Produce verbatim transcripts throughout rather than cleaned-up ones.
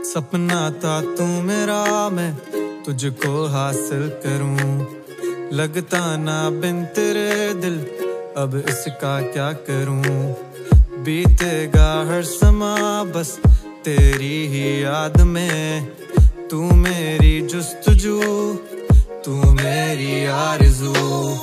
सपना था तू मेरा, मैं तुझको हासिल करूं। लगता ना बिन तेरे दिल, अब इसका क्या करूं। बीतेगा हर समा बस तेरी ही याद में। तू मेरी जुस्तजू, तू मेरी आरज़ू।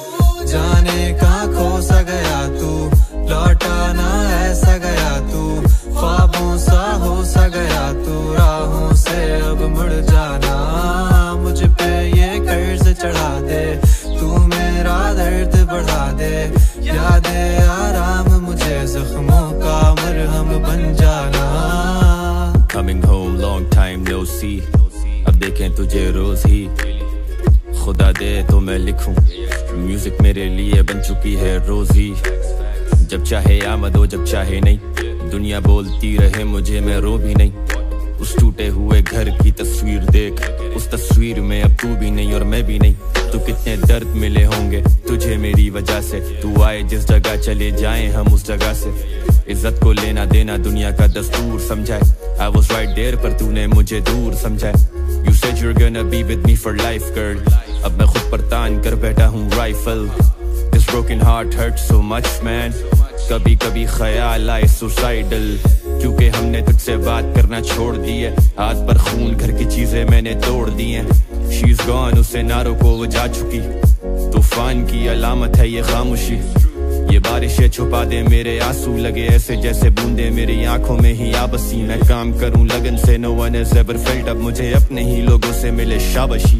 जाने कहाँ खो सा गया तू, लौटा ना ऐसा गया तू। ख्वाबों सा हो सा गया तू, राहों से अब मुड़ जाना। मुझ पे ये कर्ज चढ़ा दे, तू मेरा दर्द बढ़ा दे। यादे आराम मुझे जख्मों का मरहम बन जाना। Coming home long time no see, अब देखें तुझे रोज ही। खुदा दे तो मैं लिखूं, म्यूजिक मेरे लिए बन चुकी है रोज ही। जब चाहे आमद हो जब चाहे नहीं, दुनिया बोलती रहे मुझे मैं रो भी नहीं। उस टूटे हुए घर की तस्वीर देख, उस तस्वीर में अब तू भी नहीं और मैं भी नहीं। तो कितने दर्द मिले होंगे तुझे मेरी वजह से। तू आए जिस जगह चले जाएं हम उस जगह से। इज्जत को लेना देना दुनिया का दस्तूर समझाए। I was right there पर तूने मुझे दूर समझाए। You said you're gonna be with me for life girl, अब मैं खुद पर तान कर बैठा हूँ rifle. This broken heart hurts so much man, कभी कभी ख्याल आए सुसाइडल। क्योंकि हमने तुझसे बात करना छोड़ दी है, हाथ पर खून घर की चीजें मैंने तोड़ दी हैं। She's gone, उसे ना रोको वो जा चुकी। तूफान की अलामत है ये खामोशी। ये बारिशें छुपा दे मेरे आंसू, लगे ऐसे जैसे बूंदे मेरी आंखों में ही आ बसी। मैं काम करूं लगन से, no one has ever felt, अब मुझे अपने ही लोगों से मिले शाबाशी।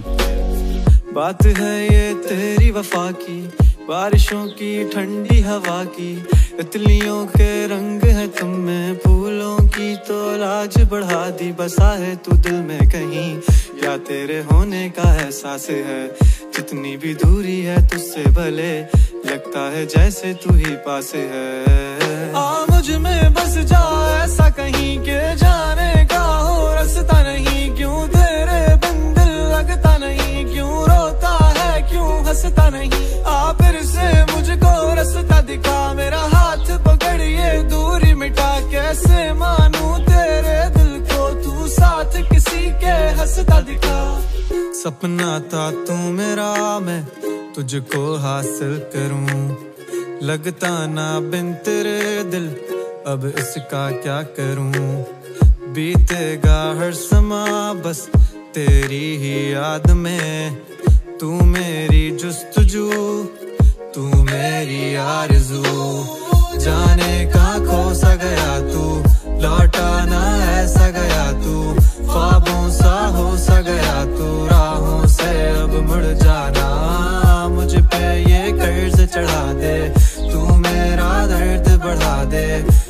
बात है ये तेरी वफा की, बारिशों की ठंडी हवा की। तितलियों के रंग है तुम में, फूलों की तो लाज बढ़ा दी। बसा है तू दिल में कहीं, या तेरे होने का एहसास है। जितनी भी दूरी है तुझसे भले, लगता है जैसे तू ही पास है। आ मुझ में बस जा ऐसा कहीं के जाने का हो रास्ता नहीं। क्यों तेरे बिन दिल लगता नहीं, क्यों रोता है क्यों हंसता नहीं। आ फिर से मुझको रास्ता दिखा, मेरा हाथ पकड़ ये दूरी मिटा। कैसे मानूं तेरे दिल को, तू साथ किसी के हंसता दिखा। सपना था तू मेरा, मैं तुझको हासिल करूं। लगता ना बिन तेरे दिल, अब इसका क्या करूं। बीतेगा हर समा बस तेरी ही याद में। तू मेरी जुस्तजू, तू मेरी आरज़ू। जाने कहाँ खो सा गया तू, लौटा ना ऐसा गया तू। ख्वाबों सा हो सा गया तू, राहों से अब मुड़ जाना। मुझ पे ये कर्ज चढ़ा दे, तू मेरा दर्द बढ़ा दे।